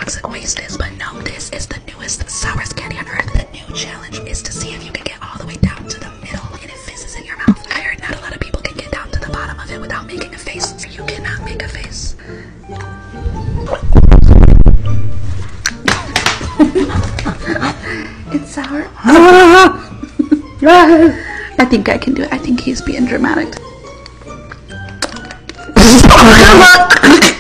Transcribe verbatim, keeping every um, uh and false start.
toxic waste is, but no, this is the newest sourest candy on earth. The new challenge is to see if you can get all the way down to the middle and it fizzes in your mouth. I heard not a lot of people can get down to the bottom of it without making a face. You cannot make a face. It's sour. I think I can do it. I think he's being dramatic.